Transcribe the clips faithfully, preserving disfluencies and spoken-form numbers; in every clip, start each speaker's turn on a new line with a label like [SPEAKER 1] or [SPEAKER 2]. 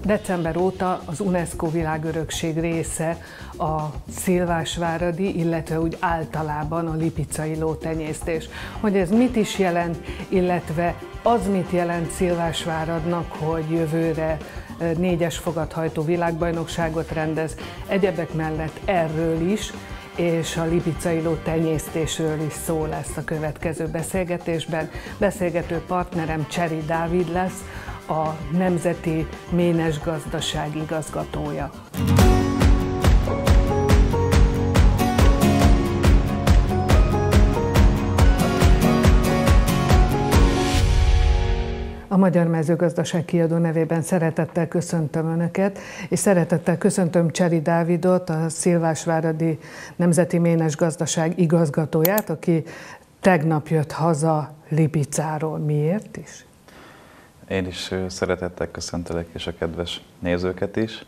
[SPEAKER 1] December óta az UNESCO világörökség része a szilvásváradi, illetve úgy általában a lipicai lótenyésztés. Hogy ez mit is jelent, illetve az mit jelent Szilvásváradnak, hogy jövőre négyes fogathajtó világbajnokságot rendez, egyebek mellett erről is, és a lipicai ló tenyésztésről is szó lesz a következő beszélgetésben. Beszélgető partnerem Cseri Dávid lesz, a Nemzeti Ménes Gazdaság igazgatója. A Magyar Mezőgazdaság Kiadó nevében szeretettel köszöntöm Önöket, és szeretettel köszöntöm Cseri Dávidot, a Szilvásváradi Nemzeti Ménes Gazdaság igazgatóját, aki tegnap jött haza Lipicáról. Miért is?
[SPEAKER 2] Én is szeretettel köszöntelek, és a kedves nézőket is.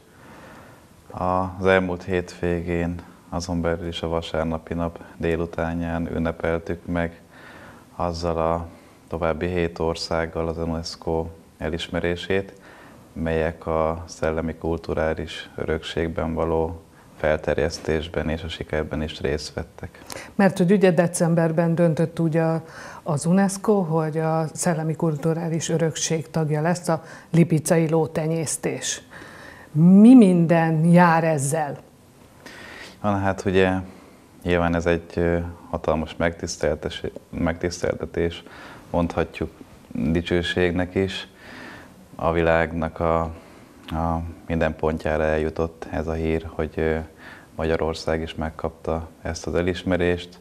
[SPEAKER 2] Az elmúlt hétvégén, azon belül is a vasárnapi nap délutánján ünnepeltük meg azzal a további hét országgal az UNESCO elismerését, melyek a szellemi kulturális örökségben való felterjesztésben és a sikerben is részt vettek.
[SPEAKER 1] Mert hogy ugye decemberben döntött úgy a, az UNESCO, hogy a szellemi kulturális örökség tagja lesz a lipicai lótenyésztés. Mi minden jár ezzel?
[SPEAKER 2] Na hát ugye nyilván ez egy hatalmas megtiszteltetés, mondhatjuk dicsőségnek is. A világnak a, a minden pontjára eljutott ez a hír, hogy Magyarország is megkapta ezt az elismerést,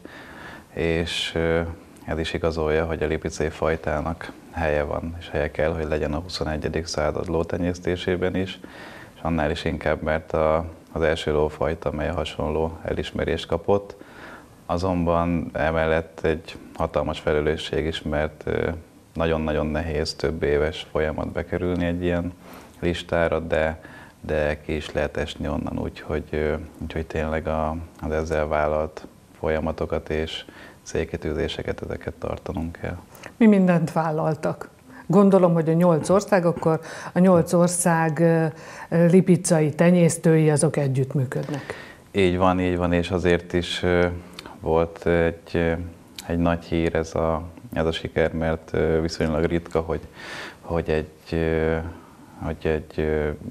[SPEAKER 2] és ez is igazolja, hogy a lipicai fajtának helye van, és helye kell, hogy legyen a huszonegyedik század lótenyésztésében is, és annál is inkább, mert a, az első lófajta, mely hasonló elismerést kapott, azonban emellett egy hatalmas felelősség is, mert nagyon-nagyon nehéz több éves folyamat bekerülni egy ilyen listára, de, de ki is lehet esni onnan, úgyhogy, úgyhogy tényleg a, az ezzel vállalt folyamatokat és célkitűzéseket, ezeket tartanunk kell.
[SPEAKER 1] Mi mindent vállaltak? Gondolom, hogy a nyolc ország, akkor a nyolc ország lipicai tenyésztői azok együttműködnek.
[SPEAKER 2] Így van, így van, és azért is volt egy, egy nagy hír ez a, ez a siker, mert viszonylag ritka, hogy, hogy egy, hogy egy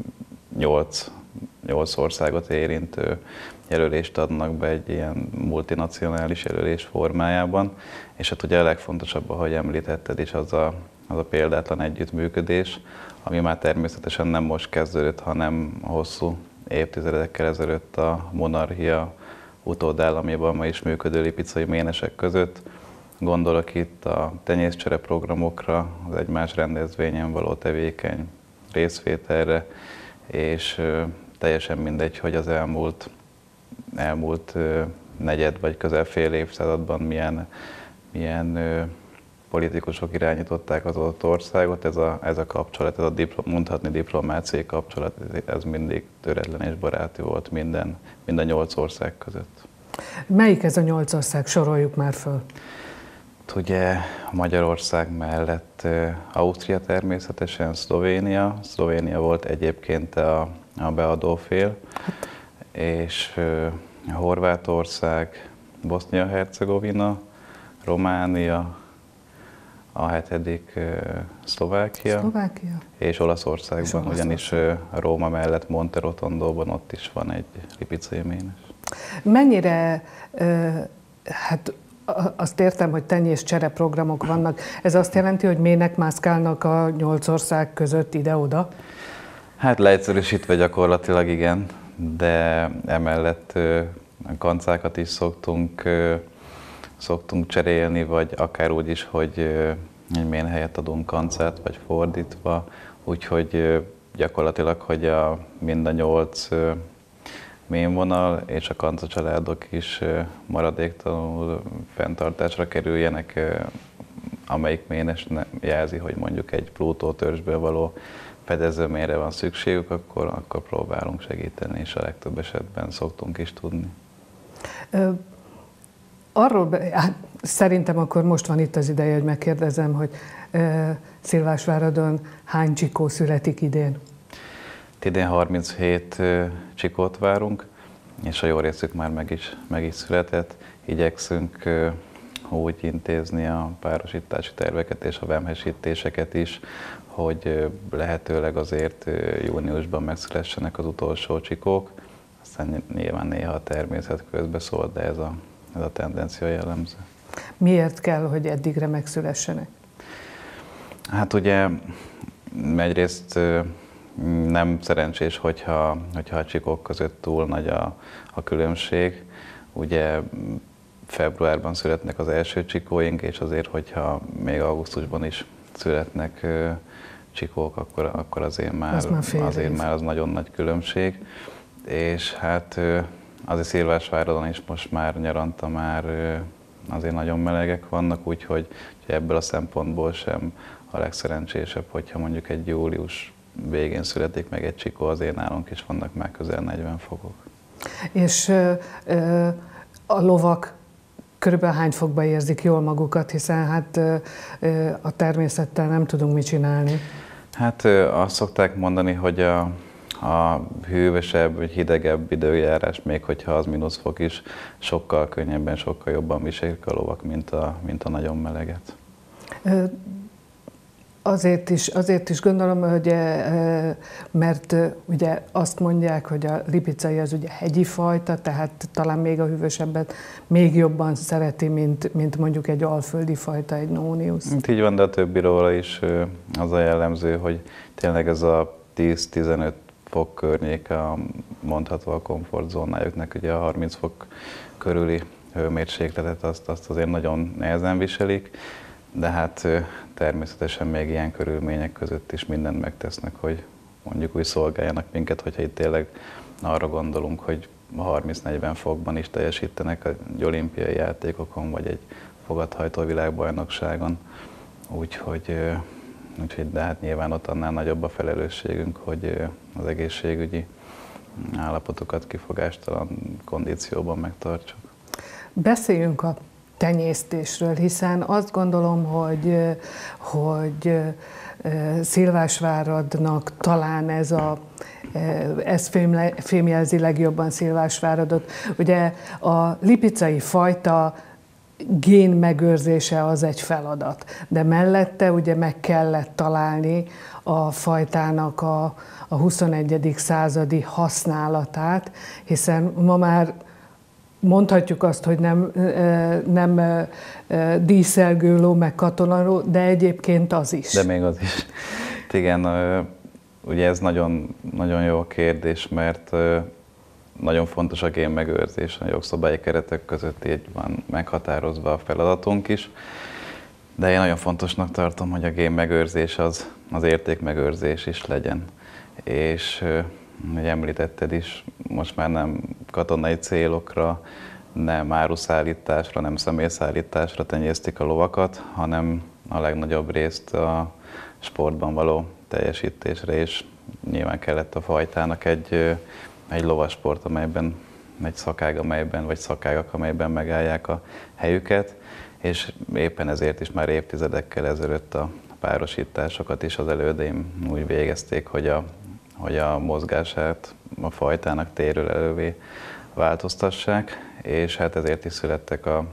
[SPEAKER 2] nyolc, nyolc országot érintő jelölést adnak be egy ilyen multinacionális jelölés formájában, és hát ugye a legfontosabb, ahogy említetted is, az a, az a példátlan együttműködés, ami már természetesen nem most kezdődött, hanem hosszú évtizedekkel ezelőtt a monarchia utódállamében ma is működő lipicai ménesek között. Gondolok itt a tenyészcsere programokra, az egymás rendezvényen való tevékeny részvételre, és teljesen mindegy, hogy az elmúlt, elmúlt negyed vagy közel fél évszázadban milyen, milyen politikusok irányították az adott országot, ez a, ez a kapcsolat, ez a diplom, mondhatni diplomáciai kapcsolat, ez mindig töretlen és baráti volt minden, minden nyolc ország között.
[SPEAKER 1] Melyik ez a nyolc ország? Soroljuk már föl.
[SPEAKER 2] Ugye Magyarország mellett Ausztria természetesen, Szlovénia. Szlovénia volt egyébként a, a beadó fél, és Horvátország, Bosznia-Hercegovina, Románia, a hetedik Szlovákia,
[SPEAKER 1] Szlovákia,
[SPEAKER 2] és Olaszországban, és Olaszország. Ugyanis Róma mellett Monterotondóban ott is van egy lipicai ménes.
[SPEAKER 1] Mennyire, hát azt értem, hogy tenyészcsere programok vannak, ez azt jelenti, hogy mének mászkálnak a nyolc ország között ide-oda?
[SPEAKER 2] Hát leegyszerűsítve gyakorlatilag igen, de emellett kancákat is szoktunk szoktunk cserélni, vagy akár úgy is, hogy egy mén helyett adunk kancát, vagy fordítva, úgyhogy gyakorlatilag, hogy a, mind a nyolc ménvonal és a kanca családok is maradéktalanul fenntartásra kerüljenek, amelyik ménes jelzi, hogy mondjuk egy Plutó törzsből való fedezőményre van szükségük, akkor, akkor próbálunk segíteni, és a legtöbb esetben szoktunk is tudni.
[SPEAKER 1] Ö Arról, hát szerintem akkor most van itt az ideje, hogy megkérdezem, hogy e, Szilvásváradon hány csikó születik idén?
[SPEAKER 2] idén harminchét csikót várunk, és a jó részük már meg is, meg is született. Igyekszünk úgy intézni a párosítási terveket és a vámhessítéseket is, hogy lehetőleg azért júniusban megszülessenek az utolsó csikók. Aztán nyilván néha a természet közbeszól, de ez a, ez a tendencia jellemző.
[SPEAKER 1] Miért kell, hogy eddigre megszülessenek?
[SPEAKER 2] Hát ugye egyrészt nem szerencsés, hogyha, hogyha a csikók között túl nagy a, a különbség. Ugye februárban születnek az első csikóink, és azért, hogyha még augusztusban is születnek csikók, akkor, akkor azért, már, az már azért már az nagyon nagy különbség. És hát azért Szilvásváradon is most már nyaranta már azért nagyon melegek vannak, úgyhogy ebből a szempontból sem a legszerencsésebb, hogyha mondjuk egy július végén születik meg egy csikó, azért nálunk is vannak már közel negyven fokok.
[SPEAKER 1] És ö, ö, a lovak körülbelül hány fokban érzik jól magukat, hiszen hát ö, ö, a természettel nem tudunk mit csinálni?
[SPEAKER 2] Hát ö, azt szokták mondani, hogy a, a hűvösebb, vagy hidegebb időjárás, még hogyha az mínusz fok is, sokkal könnyebben, sokkal jobban viselik a lovak, mint a, mint a nagyon meleget.
[SPEAKER 1] Ö, Azért is, azért is gondolom, hogy mert ugye azt mondják, hogy a lipicai az ugye hegyi fajta, tehát talán még a hűvösebbet még jobban szereti, mint, mint mondjuk egy alföldi fajta, egy nóniusz.
[SPEAKER 2] Így van, de a többi róla is az a jellemző, hogy tényleg ez a tíz-tizenöt fok környéke mondható a komfortzónájuknak, ugye a harminc fok körüli hőmérsékletet azt, azt azért nagyon nehezen viselik. De hát természetesen még ilyen körülmények között is mindent megtesznek, hogy mondjuk úgy szolgáljanak minket, hogyha itt tényleg arra gondolunk, hogy harminc-negyven fokban is teljesítenek egy olimpiai játékokon, vagy egy fogathajtó világbajnokságon. Úgyhogy, úgyhogy de hát nyilván ott annál nagyobb a felelősségünk, hogy az egészségügyi állapotokat kifogástalan kondícióban megtartsuk.
[SPEAKER 1] Beszéljünk a tenyésztésről, hiszen azt gondolom, hogy, hogy Szilvásváradnak talán ez, a, ez fémjelzi legjobban Szilvásváradot. Ugye a lipicai fajta gén megőrzése az egy feladat, de mellette ugye meg kellett találni a fajtának a, a huszonegyedik századi használatát, hiszen ma már mondhatjuk azt, hogy nem, nem díszelgő ló, meg katonaló, de egyébként az is.
[SPEAKER 2] De még az is. Igen, ugye ez nagyon, nagyon jó kérdés, mert nagyon fontos a génmegőrzés, a jogszabályi keretek között így van meghatározva a feladatunk is, de én nagyon fontosnak tartom, hogy a génmegőrzés az, az értékmegőrzés is legyen. És hogy említetted is, most már nem katonai célokra, nem áruszállításra, nem személyszállításra tenyésztik a lovakat, hanem a legnagyobb részt a sportban való teljesítésre, és nyilván kellett a fajtának egy, egy lovasport, amelyben egy szakág, amelyben, vagy szakágak, amelyben megállják a helyüket, és éppen ezért is már évtizedekkel ezelőtt a párosításokat is az elődeim úgy végezték, hogy a hogy a mozgását a fajtának térről elővé változtassák, és hát ezért is születtek a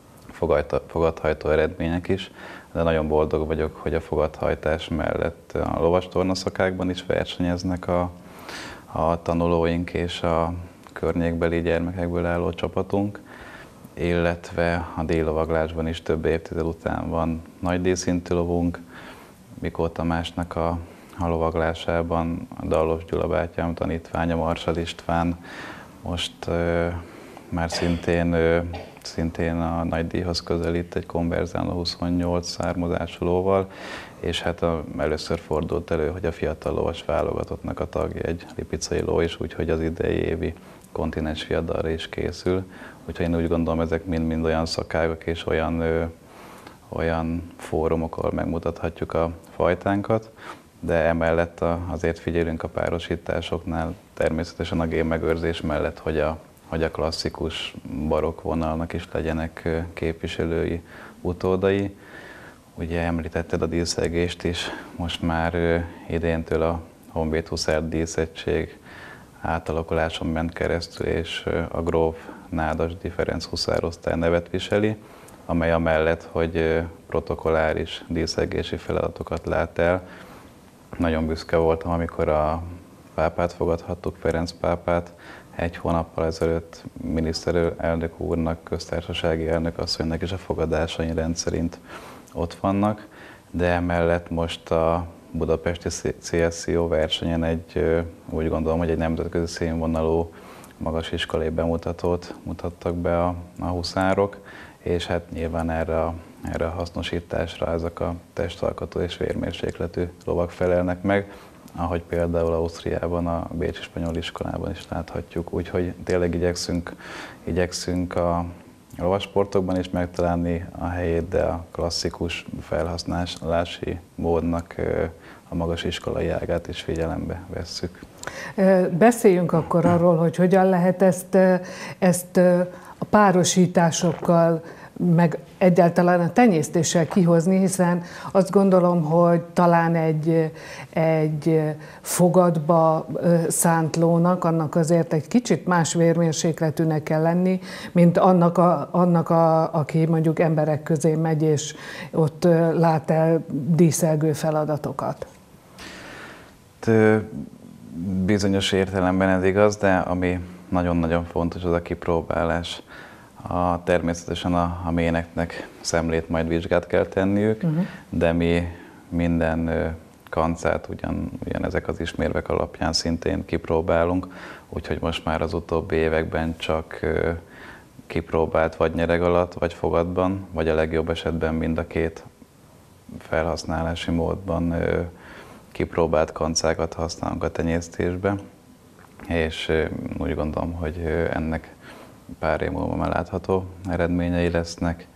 [SPEAKER 2] fogathajtó eredmények is, de nagyon boldog vagyok, hogy a fogathajtás mellett a lovastornaszakákban is versenyeznek a, a tanulóink és a környékbeli gyermekekből álló csapatunk, illetve a díjlovaglásban is több évtized után van nagy díjszintű lovunk, Mikó Tamásnak a a lovaglásában a Dallos Gyula bátyám tanítványa, Marsad István most ö, már szintén, ö, szintén a nagy díjhoz közelít egy konverzáló huszonnyolc származású lóval, és hát a, először fordult elő, hogy a fiatal lovas válogatottnak a tagja egy lipicai ló is, úgyhogy az idei évi kontinens fiadalra is készül. Úgyhogy én úgy gondolom, ezek mind-mind olyan szakágak és olyan, ö, olyan fórumok, ahol megmutathatjuk a fajtánkat. De emellett azért figyelünk a párosításoknál, természetesen a génmegőrzés mellett, hogy a, hogy a klasszikus barokk vonalnak is legyenek képviselői, utódai. Ugye említetted a díszelgést is, most már idéntől a Honvéd Huszár Díszettség átalakuláson ment keresztül, és a gróf Nádasdy Ferenc huszárosztály nevet viseli, amely amellett, hogy protokolláris díszegési feladatokat lát el. Nagyon büszke voltam, amikor a pápát fogadhattuk, Ferenc pápát, egy hónappal ezelőtt miniszterelnök úrnak, köztársasági elnök asszonynak és a fogadásai rendszerint ott vannak, de emellett most a budapesti cé es i o versenyen egy, úgy gondolom, hogy egy nemzetközi színvonalú magas iskolai bemutatót mutattak be a, a huszárok, és hát nyilván erre a, erre a hasznosításra ezek a testalkatú és vérmérsékletű lovak felelnek meg, ahogy például Ausztriában, a Bécsi Spanyol Iskolában is láthatjuk. Úgyhogy tényleg igyekszünk, igyekszünk a lovasportokban is megtalálni a helyét, de a klasszikus felhasználási módnak a magas iskolai ágát is figyelembe vesszük.
[SPEAKER 1] Beszéljünk akkor arról, hogy hogyan lehet ezt, ezt a párosításokkal, meg egyáltalán a tenyésztéssel kihozni, hiszen azt gondolom, hogy talán egy, egy fogadba szánt lónak, annak azért egy kicsit más vérmérsékletűnek kell lenni, mint annak, a, annak a, aki mondjuk emberek közé megy, és ott lát el díszelgő feladatokat.
[SPEAKER 2] Bizonyos értelemben ez igaz, de ami nagyon-nagyon fontos, az a kipróbálás. A, természetesen a, a méneknek szemlét majd vizsgát kell tenniük, uh-huh. de mi minden ö, kancát ugyan, ugyan ezek az ismérvek alapján szintén kipróbálunk, úgyhogy most már az utóbbi években csak ö, kipróbált vagy nyereg alatt, vagy fogatban, vagy a legjobb esetben mind a két felhasználási módban ö, kipróbált kancákat használunk a tenyésztésbe, és ö, úgy gondolom, hogy ö, ennek pár év múlva már látható eredményei lesznek,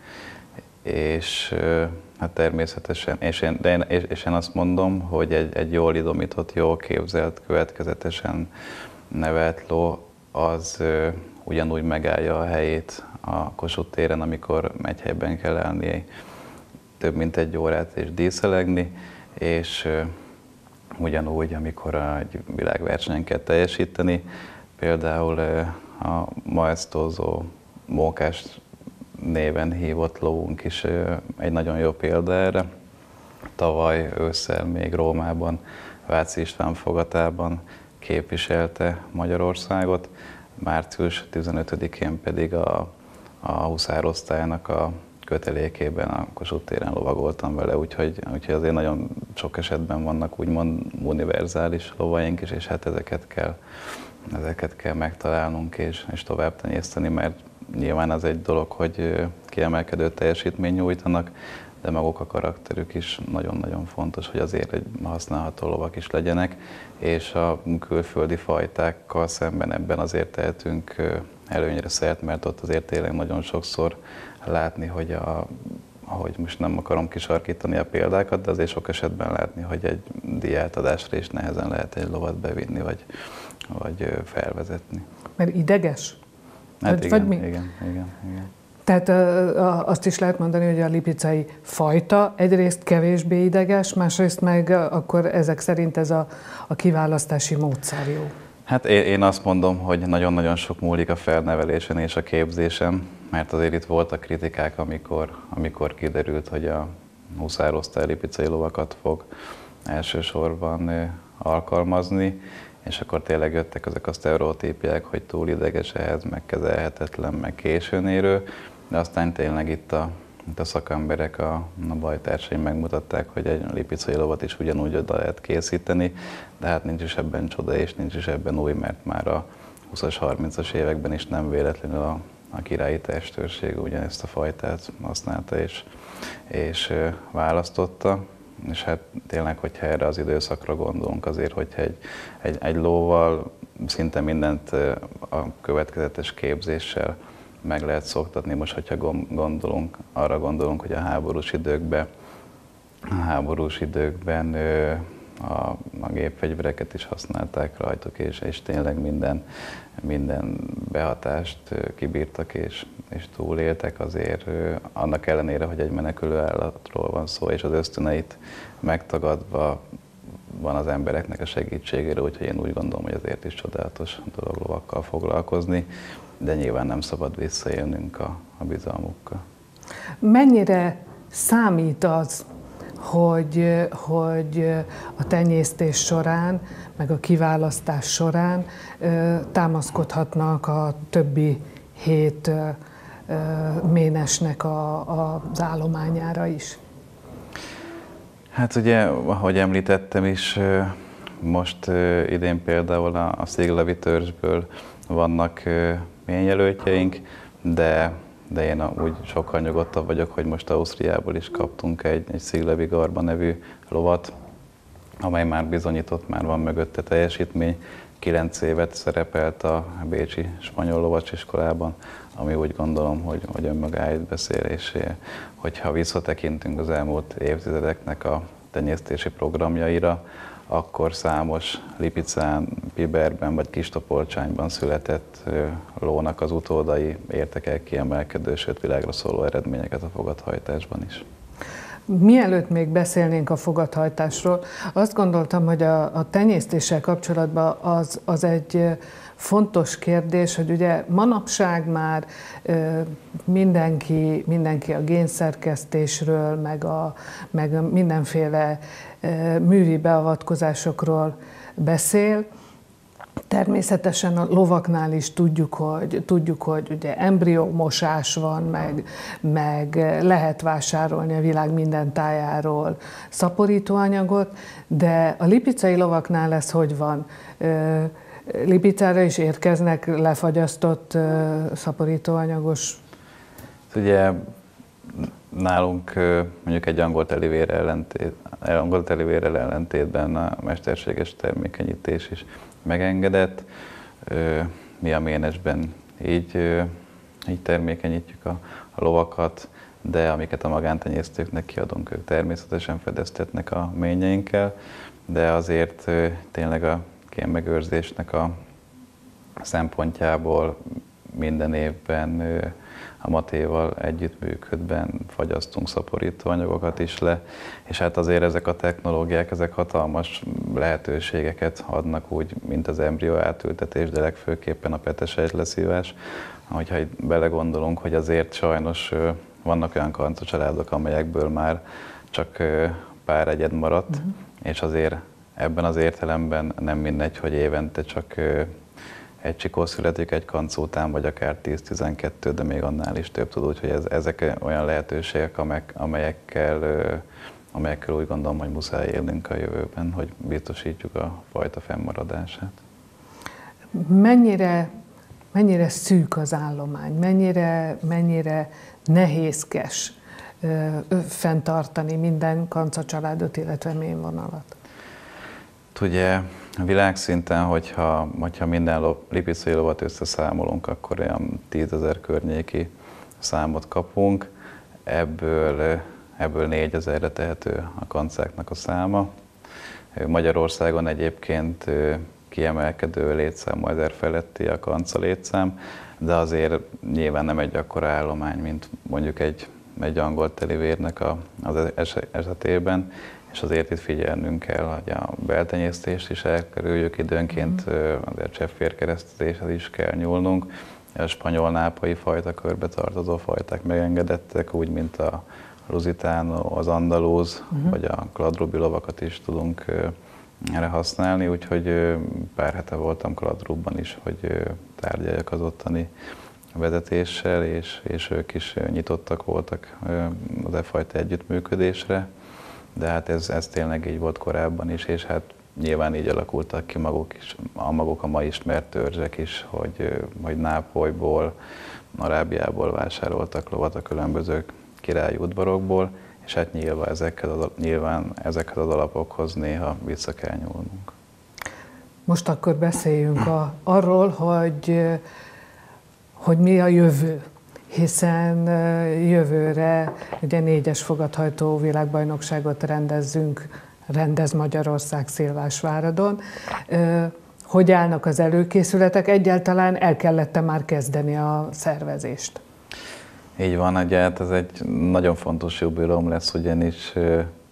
[SPEAKER 2] és hát természetesen, és én, de én, és, és én azt mondom, hogy egy, egy jól idomított, jól képzelt, következetesen nevelt ló, az ö, ugyanúgy megállja a helyét a Kossuth téren, amikor egy helyben kell állni több mint egy órát és díszelegni, és ö, ugyanúgy, amikor egy világversenyen kell teljesíteni, például ö, a maesztózó Mókás néven hívott lovunk is egy nagyon jó példa erre. Tavaly ősszel még Rómában, Váci István fogatában képviselte Magyarországot, március tizenötödikén pedig a, a huszárosztálynak a kötelékében a Kossuth téren lovagoltam vele, úgyhogy, úgyhogy azért nagyon sok esetben vannak úgymond univerzális lovaink is, és hát ezeket kell Ezeket kell megtalálnunk és, és tovább tenyészteni, mert nyilván az egy dolog, hogy kiemelkedő teljesítményt nyújtanak, de maguk a karakterük is nagyon-nagyon fontos, hogy azért egy használható lovak is legyenek, és a külföldi fajtákkal szemben ebben azért tehetünk előnyre szert, mert ott azért tényleg nagyon sokszor látni, hogy a ahogy most nem akarom kisarkítani a példákat, de azért sok esetben látni, hogy egy díjátadásra is nehezen lehet egy lovat bevinni, vagy, vagy felvezetni.
[SPEAKER 1] Mert ideges?
[SPEAKER 2] Hát
[SPEAKER 1] vagy,
[SPEAKER 2] igen,
[SPEAKER 1] vagy mi?
[SPEAKER 2] igen, igen, igen.
[SPEAKER 1] Tehát azt is lehet mondani, hogy a lipicai fajta egyrészt kevésbé ideges, másrészt meg akkor ezek szerint ez a, a kiválasztási módszer jó.
[SPEAKER 2] Hát én, én azt mondom, hogy nagyon-nagyon sok múlik a felnevelésen és a képzésen, mert azért itt voltak kritikák, amikor, amikor kiderült, hogy a huszárosztály lipicai lovakat fog elsősorban alkalmazni, és akkor tényleg jöttek ezek a sztereotípiák, hogy túl ideges ehhez, megkezelhetetlen, meg későn érő, de aztán tényleg itt a, itt a szakemberek, a, a bajtársaim megmutatták, hogy egy lipicai lovat is ugyanúgy oda lehet készíteni, de hát nincs is ebben csoda, és nincs is ebben új, mert már a huszas, harmincas években is nem véletlenül a, a királyi testőrség ugyanezt a fajtát használta és, és választotta. És hát tényleg, hogyha erre az időszakra gondolunk, azért, hogyha egy, egy, egy lóval szinte mindent a következetes képzéssel meg lehet szoktatni. Most, hogyha gondolunk, arra gondolunk, hogy a háborús időkben, a háborús időkben a, a gépfegyvereket is használták rajtuk, és, és tényleg minden, minden behatást kibírtak és, és túléltek, azért annak ellenére, hogy egy menekülő állatról van szó, és az ösztöneit megtagadva van az embereknek a segítségére, úgyhogy én úgy gondolom, hogy azért is csodálatos dolog lovakkal foglalkozni, de nyilván nem szabad visszaélnünk a, a bizalmukkal.
[SPEAKER 1] Mennyire számít az, hogy, hogy a tenyésztés során, meg a kiválasztás során támaszkodhatnak a többi hét ménesnek a, a, az állományára is?
[SPEAKER 2] Hát ugye, ahogy említettem is, most idén például a, a sziglavi törzsből vannak ményjelöltjeink, de, de én úgy sokkal nyugodtabb vagyok, hogy most Ausztriából is kaptunk egy, egy sziglavi garba nevű lovat, amely már bizonyított, már van mögötte teljesítmény. Kilenc évet szerepelt a bécsi spanyol lovacsiskolában, ami úgy gondolom, hogy, hogy önmagáért beszél, és hogyha visszatekintünk az elmúlt évtizedeknek a tenyésztési programjaira, akkor számos Lipicán, Piberben vagy Kistopolcsányban született lónak az utódai értek el kiemelkedő, sőt világra szóló eredményeket a fogathajtásban is.
[SPEAKER 1] Mielőtt még beszélnénk a fogathajtásról, azt gondoltam, hogy a, a tenyésztéssel kapcsolatban az, az egy fontos kérdés, hogy ugye manapság már mindenki, mindenki a génszerkesztésről, meg, a, meg mindenféle művi beavatkozásokról beszél. Természetesen a lovaknál is tudjuk, hogy, tudjuk, hogy ugye embriómosás van, meg, meg lehet vásárolni a világ minden tájáról szaporítóanyagot, de a lipicai lovaknál ez hogy van? Lipicára is érkeznek lefagyasztott szaporítóanyagos?
[SPEAKER 2] Ugye nálunk mondjuk egy angol telivérrel ellentét, angol telivérrel ellentétben a mesterséges termékenyítés is megengedett. Mi a ménesben így, így termékenyítjük a, a lovakat, de amiket a magántenyésztőknek kiadunk, ők természetesen fedeztetnek a ményeinkkel, de azért tényleg a génmegőrzésnek a szempontjából minden évben a Matéval együttműködve fagyasztunk szaporítóanyagokat is le, és hát azért ezek a technológiák, ezek hatalmas lehetőségeket adnak úgy, mint az embrió átültetés, de legfőképpen a petesejt leszívás. Hogyha itt belegondolunk, hogy azért sajnos vannak olyan kancacsaládok, amelyekből már csak pár egyed maradt, uh-huh. és azért ebben az értelemben nem mindegy, hogy évente csak egy csikó születik egy kanca után, vagy akár tíz-tizenkettő, de még annál is több tud, úgyhogy ez, ezek olyan lehetőségek, amelyekkel, amelyekkel úgy gondolom, hogy muszáj élnünk a jövőben, hogy biztosítjuk a fajta fennmaradását.
[SPEAKER 1] Mennyire, mennyire szűk az állomány, mennyire, mennyire nehézkes ö, fenntartani minden kancacsaládot, illetve mémvonalat?
[SPEAKER 2] Ugye világszinten, hogyha, hogyha minden lop, lipicai lovat összeszámolunk, akkor olyan tízezer környéki számot kapunk, ebből, ebből négyezerre tehető a kancáknak a száma. Magyarországon egyébként kiemelkedő létszám, ezer feletti a kanca létszám, de azért nyilván nem egy akkora állomány, mint mondjuk egy, egy angol telivérnek a, az esetében. És azért itt figyelnünk kell, hogy a beltenyésztést is elkerüljük időnként, azért cseppférkeresztezéshez is kell nyúlnunk. A spanyol nápai fajta körbe tartozó fajták megengedettek, úgy, mint a lusitano, az andalúz, uh-huh. vagy a kladrubi lovakat is tudunk erre használni, úgyhogy pár hete voltam Kladrubban is, hogy tárgyaljak az ottani vezetéssel, és, és ők is nyitottak voltak az e fajta együttműködésre. De hát ez, ez tényleg így volt korábban is, és hát nyilván így alakultak ki maguk is, a maguk a ma ismert törzsek is, hogy, hogy Nápolyból, Arábiából vásároltak lovat a különböző királyi udvarokból, és hát nyilván ezekhez az, nyilván ezekhez az alapokhoz néha vissza kell nyúlnunk.
[SPEAKER 1] Most akkor beszéljünk a, arról, hogy, hogy mi a jövő. Hiszen jövőre ugye négyes fogathajtó világbajnokságot rendezzünk, rendez Magyarország Szilvásváradon. Hogy állnak az előkészületek? Egyáltalán el kellett már kezdeni a szervezést?
[SPEAKER 2] Így van, ugye hát ez egy nagyon fontos jubileum lesz, ugyanis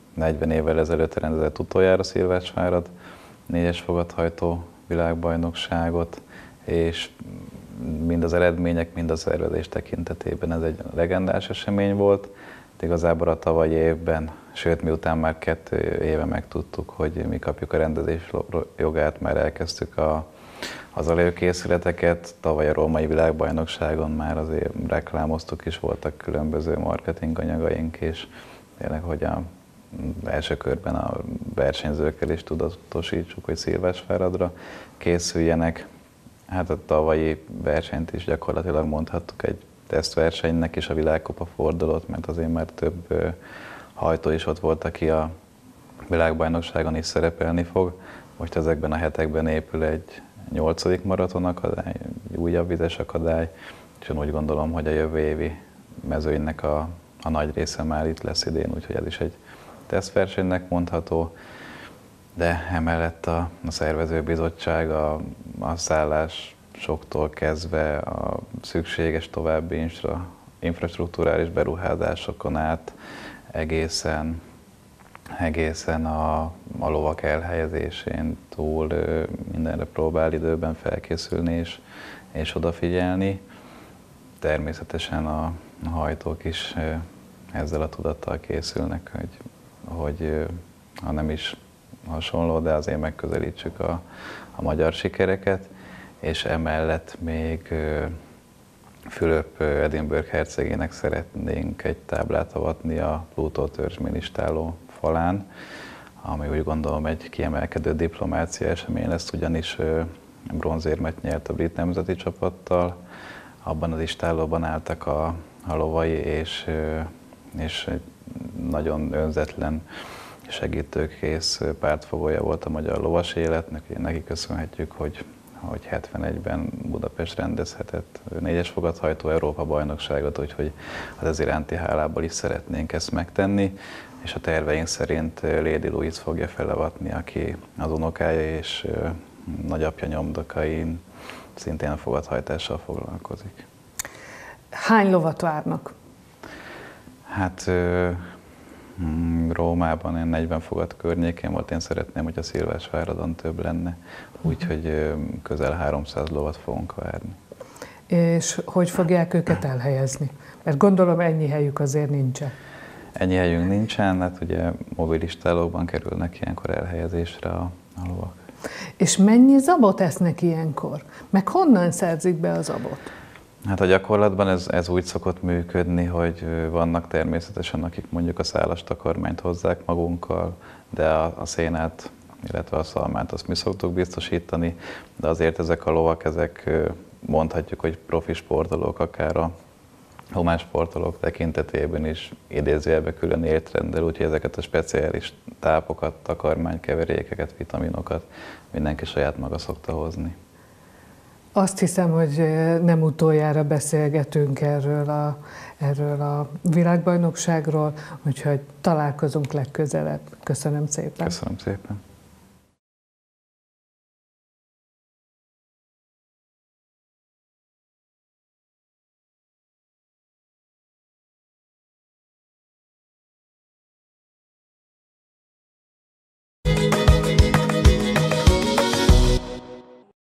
[SPEAKER 2] negyven évvel ezelőtt rendezett utoljára Szilvásvárad négyes fogathajtó világbajnokságot, és mind az eredmények, mind a szervezés tekintetében ez egy legendás esemény volt. De igazából a tavalyi évben, sőt miután már kettő éve megtudtuk, hogy mi kapjuk a rendezés jogát, már elkezdtük a, az előkészületeket. Tavaly a római világbajnokságon már azért reklámoztuk is, voltak különböző marketing anyagaink, és tényleg, hogy a első körben a versenyzőkkel is tudatosítsuk, hogy Szilvásváradra készüljenek. Hát a tavalyi versenyt is gyakorlatilag mondhattuk egy tesztversenynek is a világkupa fordulót, mert azért már több hajtó is ott volt, aki a világbajnokságon is szerepelni fog. Most ezekben a hetekben épül egy nyolcadik maraton akadály, egy újabb vizes akadály, és én úgy gondolom, hogy a jövő évi mezőnynek a, a nagy része már itt lesz idén, úgyhogy ez is egy tesztversenynek mondható. De emellett a, a szervezőbizottság, a, a szállásoktól kezdve a szükséges további infra, infrastruktúrális beruházásokon át egészen, egészen a, a lovak elhelyezésén túl mindenre próbál időben felkészülni és, és odafigyelni. Természetesen a, a hajtók is ezzel a tudattal készülnek, hogy, hogy ha nem is hasonló, de azért megközelítsük a, a magyar sikereket, és emellett még Fülöp Edinburgh hercegének szeretnénk egy táblát avatni a Plutó törzsministáló falán, ami úgy gondolom egy kiemelkedő diplomácia esemény lesz, ugyanis bronzérmet nyert a brit nemzeti csapattal, abban az istállóban álltak a, a lovai, és, és egy nagyon önzetlen, segítőkész pártfogója volt a magyar lovas életnek. Neki köszönhetjük, hogy, hogy hetvenegyben Budapest rendezhetett négyes fogathajtó Európa-bajnokságot, úgyhogy az ez iránti hálából is szeretnénk ezt megtenni, és a terveink szerint Lady Louise fogja felavatni, aki az unokája és nagyapja nyomdokain szintén a fogathajtással foglalkozik.
[SPEAKER 1] Hány lovat várnak?
[SPEAKER 2] Hát Rómában én negyven fogat környékén volt, én szeretném, hogy a Szilvásváradon több lenne, úgyhogy közel háromszáz lovat fogunk várni.
[SPEAKER 1] És hogy fogják őket elhelyezni? Mert gondolom ennyi helyük azért nincsen.
[SPEAKER 2] Ennyi helyünk nincsen, hát ugye mobilistálókban kerülnek ilyenkor elhelyezésre a, a lovak.
[SPEAKER 1] És mennyi zabot esznek ilyenkor? Meg honnan szerzik be a zabot?
[SPEAKER 2] Hát a gyakorlatban ez, ez úgy szokott működni, hogy vannak természetesen, akik mondjuk a szálas takarmányt hozzák magunkkal, de a, a szénát, illetve a szalmát azt mi szoktuk biztosítani, de azért ezek a lovak, ezek mondhatjuk, hogy profi sportolók, akár a humán sportolók tekintetében is idézőjelben külön étrendel, úgyhogy ezeket a speciális tápokat, takarmánykeverékeket, vitaminokat mindenki saját maga szokta hozni.
[SPEAKER 1] Azt hiszem, hogy nem utoljára beszélgetünk erről a, erről a világbajnokságról, úgyhogy találkozunk legközelebb. Köszönöm szépen.
[SPEAKER 2] Köszönöm szépen.